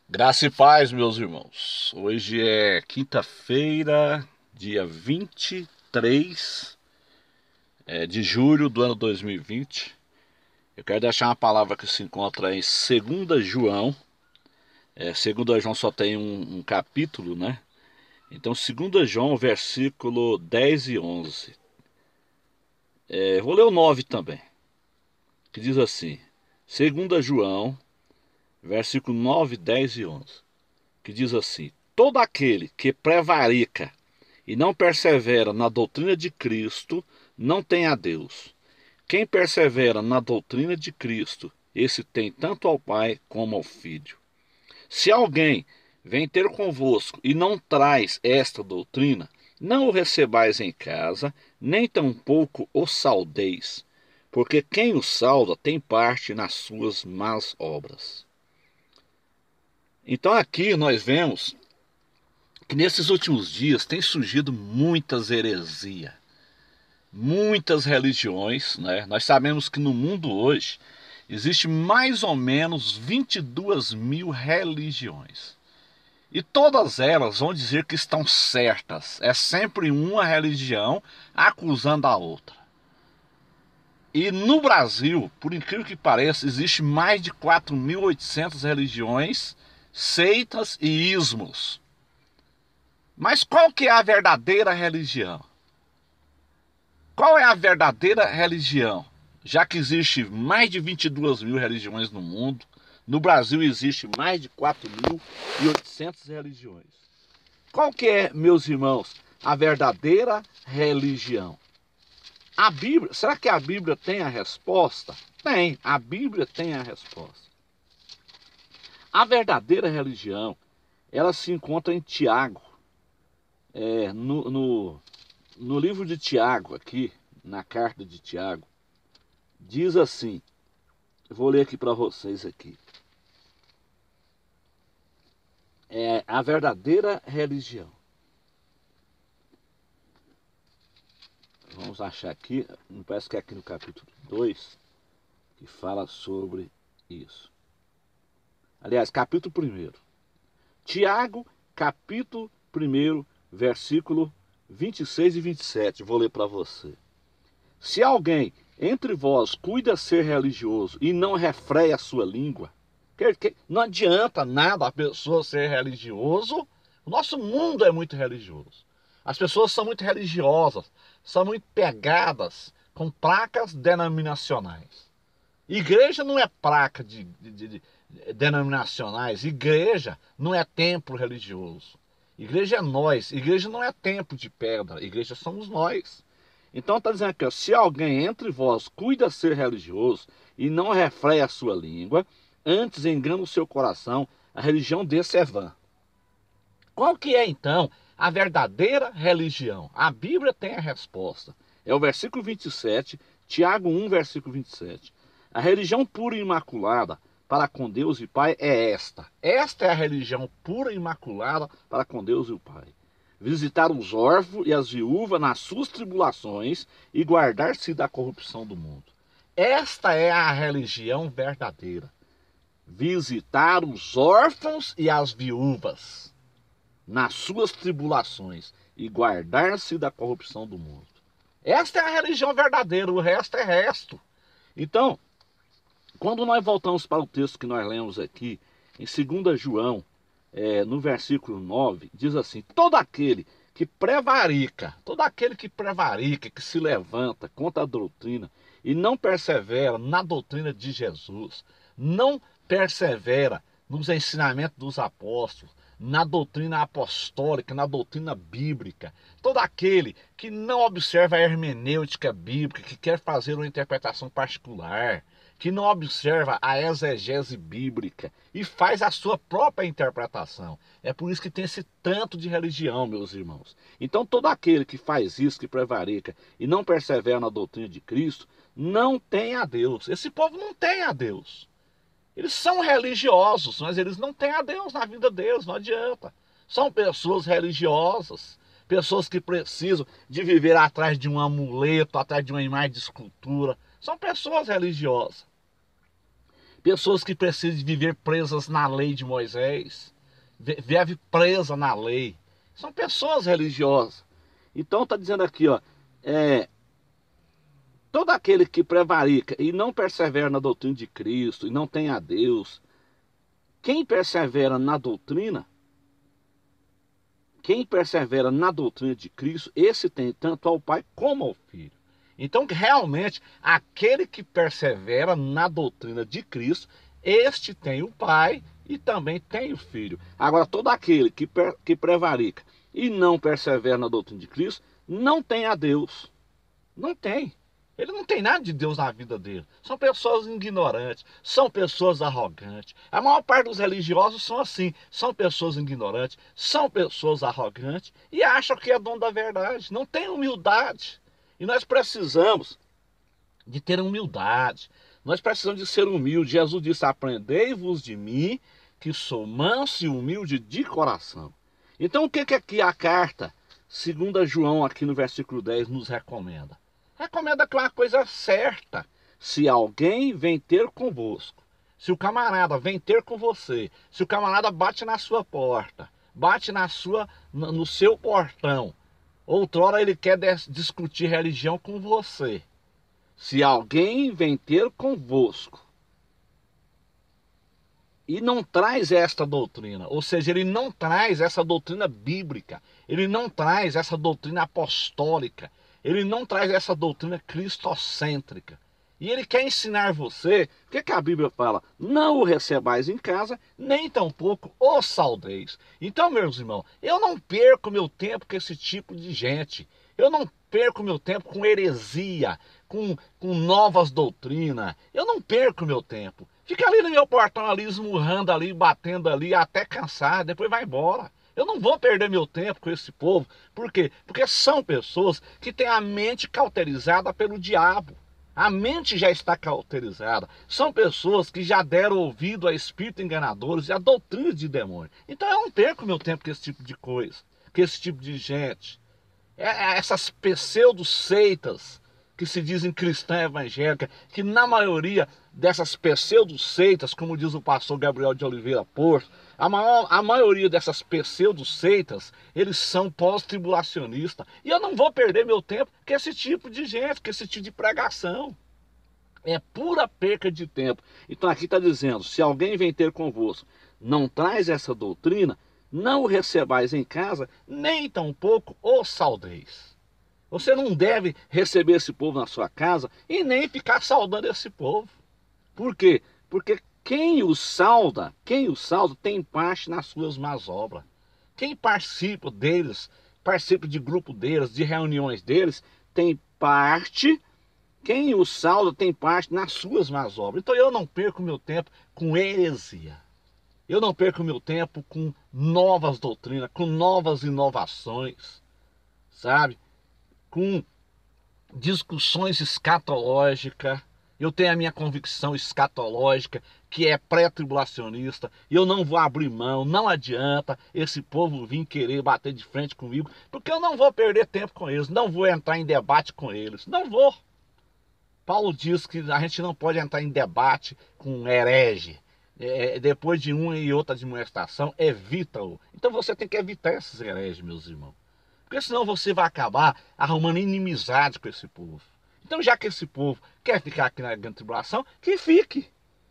Graça e paz, meus irmãos. Hoje é quinta-feira, dia 23 de julho do ano 2020. Eu quero deixar uma palavra que se encontra em 2 João. 2 João só tem um capítulo, né? Então, 2 João, versículo 10 e 11. Vou ler o 9 também, que diz assim: 2 João, versículo 9, 10 e 11, que diz assim: todo aquele que prevarica e não persevera na doutrina de Cristo, não tem a Deus. Quem persevera na doutrina de Cristo, esse tem tanto ao Pai como ao Filho. Se alguém vem ter convosco e não traz esta doutrina, não o recebais em casa, nem tampouco o saudeis, porque quem o sauda tem parte nas suas más obras. Então aqui nós vemos que nesses últimos dias tem surgido muitas heresias, muitas religiões, né? Nós sabemos que no mundo hoje existe mais ou menos 22 mil religiões. E todas elas vão dizer que estão certas. É sempre uma religião acusando a outra. E no Brasil, por incrível que pareça, existe mais de 4.800 religiões, seitas e ismos. Mas qual que é a verdadeira religião? Qual é a verdadeira religião? Já que existe mais de 22 mil religiões no mundo, no Brasil existe mais de 4.800 religiões. Qual que é, meus irmãos, a verdadeira religião? A Bíblia, será que a Bíblia tem a resposta? Tem, a Bíblia tem a resposta. A verdadeira religião, ela se encontra em Tiago, no livro de Tiago, aqui, na carta de Tiago, diz assim, eu vou ler aqui para vocês aqui. É a verdadeira religião. Vamos achar aqui, me parece que é aqui no capítulo 2, que fala sobre isso. Aliás, capítulo 1. Tiago, capítulo 1, versículo 26 e 27. Vou ler para você. Se alguém entre vós cuida ser religioso e não refreia a sua língua, não adianta nada a pessoa ser religioso. O nosso mundo é muito religioso. As pessoas são muito religiosas, são muito pegadas com placas denominacionais. Igreja não é placa de denominacionais, igreja não é templo religioso. Igreja é nós, igreja não é templo de pedra, igreja somos nós. Então está dizendo aqui, ó, se alguém entre vós cuida ser religioso e não refreia a sua língua, antes engana o seu coração, a religião desse é vã. Qual que é então a verdadeira religião? A Bíblia tem a resposta. É o versículo 27, Tiago 1, versículo 27. A religião pura e imaculada para com Deus e Pai é esta. Esta é a religião pura e imaculada para com Deus e o Pai. Visitar os órfãos e as viúvas nas suas tribulações e guardar-se da corrupção do mundo. Esta é a religião verdadeira. Visitar os órfãos e as viúvas nas suas tribulações e guardar-se da corrupção do mundo. Esta é a religião verdadeira, o resto é resto. Então, quando nós voltamos para o texto que nós lemos aqui, em 2 João, no versículo 9, diz assim: todo aquele que prevarica, que se levanta contra a doutrina e não persevera na doutrina de Jesus, não persevera nos ensinamentos dos apóstolos, na doutrina apostólica, na doutrina bíblica, todo aquele que não observa a hermenêutica bíblica, que quer fazer uma interpretação particular, que não observa a exegese bíblica e faz a sua própria interpretação. É por isso que tem esse tanto de religião, meus irmãos. Então todo aquele que faz isso, que prevarica e não persevera na doutrina de Cristo, não tem a Deus. Esse povo não tem a Deus. Eles são religiosos, mas eles não têm a Deus na vida deles, não adianta. São pessoas religiosas, pessoas que precisam de viver atrás de um amuleto, atrás de uma imagem de escultura. São pessoas religiosas. Pessoas que precisam de viver presas na lei de Moisés, vive presa na lei. São pessoas religiosas. Então está dizendo aqui, ó, todo aquele que prevarica e não persevera na doutrina de Cristo e não tem a Deus, quem persevera na doutrina de Cristo, esse tem tanto ao Pai como ao Filho. Então, realmente, aquele que persevera na doutrina de Cristo, este tem o Pai e também tem o Filho. Agora, todo aquele que prevarica e não persevera na doutrina de Cristo, não tem a Deus. Não tem. Ele não tem nada de Deus na vida dele. São pessoas ignorantes, são pessoas arrogantes. A maior parte dos religiosos são assim. São pessoas ignorantes, são pessoas arrogantes e acham que é dono da verdade. Não tem humildade. E nós precisamos de ter humildade. Nós precisamos de ser humildes. Jesus disse, aprendei-vos de mim, que sou manso e humilde de coração. Então o que aqui a carta, 2 João, aqui no versículo 10, nos recomenda? Recomenda que é uma coisa certa. Se alguém vem ter convosco, se o camarada vem ter com você, se o camarada bate na sua porta, bate no seu portão, outrora ele quer discutir religião com você. Se alguém vem ter convosco e não traz esta doutrina, ou seja, ele não traz essa doutrina bíblica, ele não traz essa doutrina apostólica, ele não traz essa doutrina cristocêntrica, e ele quer ensinar você, o que a Bíblia fala? Não o recebais em casa, nem tampouco o saudeis. Então, meus irmãos, eu não perco meu tempo com esse tipo de gente. Eu não perco meu tempo com heresia, com novas doutrinas. Eu não perco meu tempo. Fica ali no meu portão, ali, esmurrando ali, batendo ali, até cansar, depois vai embora. Eu não vou perder meu tempo com esse povo. Por quê? Porque são pessoas que têm a mente cauterizada pelo diabo. A mente já está cauterizada. São pessoas que já deram ouvido a espíritos enganadores e a doutrina de demônio. Então eu não perco meu tempo com esse tipo de coisa, com esse tipo de gente. Essas pseudo-seitas que se dizem cristã evangélica, que na maioria dessas pseudo-seitas, como diz o pastor Gabriel de Oliveira Porto, a maioria dessas pseudo-seitas, eles são pós-tribulacionistas. E eu não vou perder meu tempo com esse tipo de gente, com esse tipo de pregação. É pura perca de tempo. Então aqui está dizendo, se alguém vem ter convosco, não traz essa doutrina, não o recebais em casa, nem tampouco o saudeis. Você não deve receber esse povo na sua casa e nem ficar saudando esse povo. Por quê? Porque quem o sauda tem parte nas suas más obras. Quem participa deles, participa de grupo deles, de reuniões deles, tem parte, quem o sauda tem parte nas suas más obras. Então eu não perco meu tempo com heresia. Eu não perco meu tempo com novas doutrinas, com novas inovações, sabe? Com discussões escatológicas. Eu tenho a minha convicção escatológica, que é pré-tribulacionista, e eu não vou abrir mão, não adianta esse povo vir querer bater de frente comigo, porque eu não vou perder tempo com eles, não vou entrar em debate com eles, não vou. Paulo diz que a gente não pode entrar em debate com um herege. Depois de uma e outra admoestação, evita-o. Então você tem que evitar esses hereges, meus irmãos. Porque senão você vai acabar arrumando inimizade com esse povo. Então, já que esse povo quer ficar aqui na grande tribulação, que fique.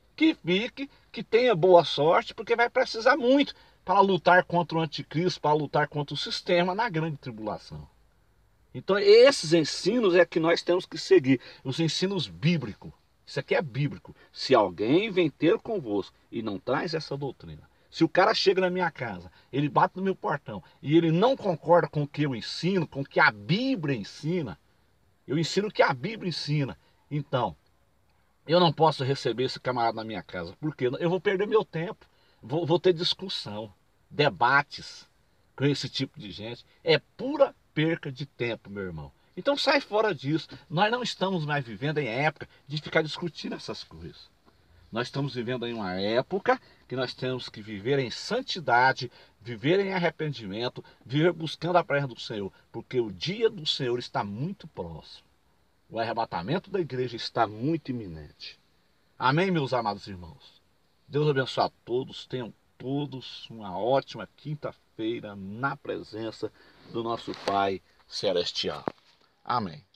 Que tenha boa sorte, porque vai precisar muito para lutar contra o anticristo, para lutar contra o sistema na grande tribulação. Então, esses ensinos é que nós temos que seguir, os ensinos bíblicos. Isso aqui é bíblico. Se alguém vem ter convosco e não traz essa doutrina, se o cara chega na minha casa, ele bate no meu portão e ele não concorda com o que eu ensino, com o que a Bíblia ensina, eu ensino o que a Bíblia ensina, então eu não posso receber esse camarada na minha casa, porque eu vou perder meu tempo, vou ter discussão, debates com esse tipo de gente. É pura perca de tempo, meu irmão. Então sai fora disso. Nós não estamos mais vivendo em época de ficar discutindo essas coisas. Nós estamos vivendo em uma época que nós temos que viver em santidade, viver em arrependimento, viver buscando a presença do Senhor, porque o dia do Senhor está muito próximo. O arrebatamento da igreja está muito iminente. Amém, meus amados irmãos? Deus abençoe a todos, tenham todos uma ótima quinta-feira na presença do nosso Pai Celestial. Amém.